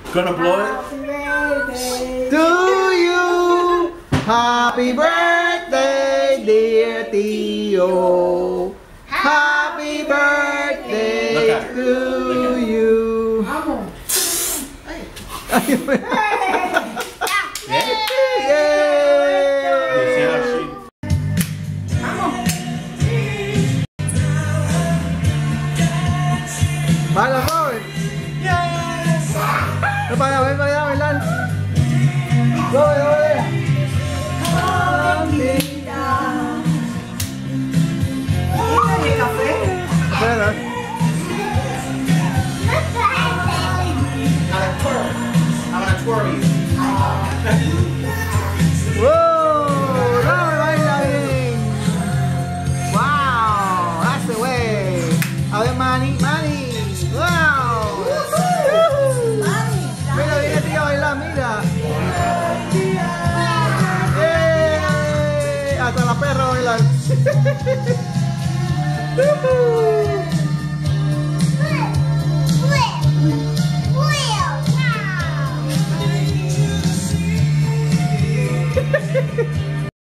Gonna blow it. To you, happy birthday, dear Tio. Happy birthday to you. Baila, joven. Ven para allá, bailar. Joven. Café. Espera. I'm gonna twirl you. ¡Wow! ¡No, baila bien! ¡Wow! That's the way. A ver, Manny. ¡Wow! Mira, viene tío a bailar, mira. Hasta la perra a bailar.